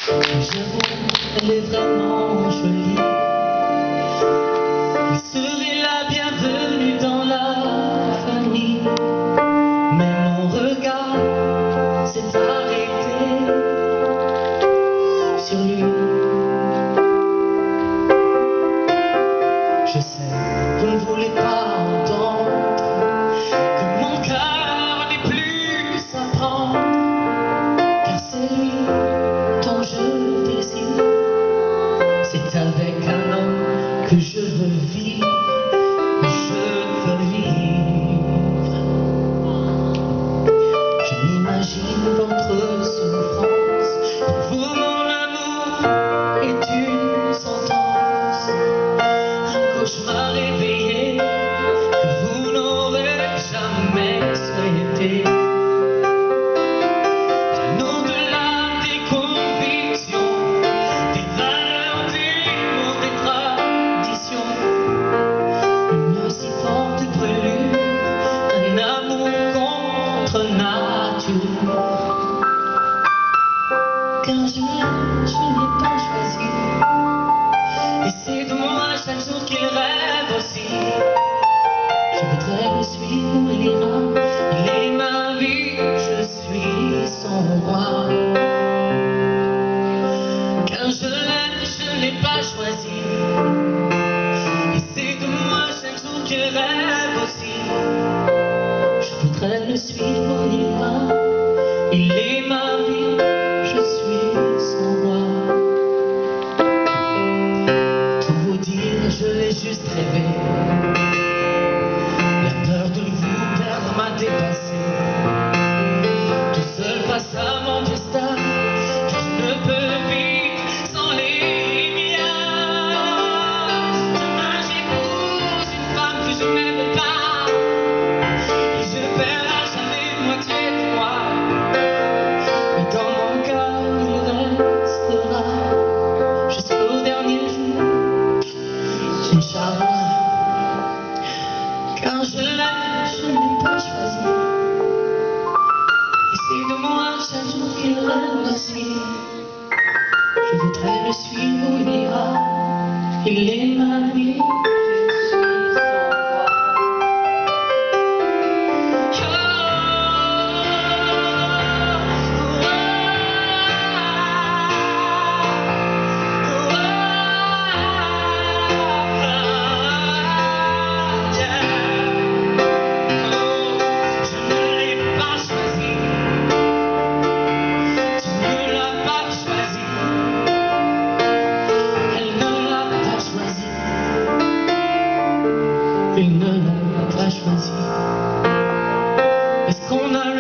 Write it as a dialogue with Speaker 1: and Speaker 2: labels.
Speaker 1: J'avoue, elle est vraiment jolie. Vous serez la bienvenue dans la famille. Mais mon regard s'est arrêté sur lui. Je sais, vous ne voulez pas entendre que mon cœur n'est plus à prendre, car c'est lui dont je désire. C'est avec un homme que je veux vivre, que je veux vivre. Je m'imagine votre souffrance, pour vous mon amour est une sentence, un cauchemar réveillé que vous n'aurez jamais souhaité. Car je n'ai pas choisi, et c'est de moi chaque jour qu'il rêve aussi. Je voudrais le suivre où il ira, il est ma vie, je suis son roi. Car je l'aime, je ne l'ai pas choisi, et c'est de moi chaque jour qu'il rêve aussi. Je voudrais le suivre où il ira, il est ma vie, je suis son roi. Tout vous dire, je l'ai juste rêvé. La peur de vous perdre m'a dépassé. Tout seul face à mon destin, je ne peux vivre sans les miens. Demain j'épouse une femme que je n'aime pas, et je perds à jamais moitié de moi. Mais dans mon cœur, il restera jusqu'au dernier jour, Inch'Allah. Car je l'aime, je ne l'ai pas choisi, et c'est de moi chaque jour qu'il rêve aussi. Je voudrais le suivre où il ira, il est ma vie. Il ne l'a pas choisi. Est-ce qu'on a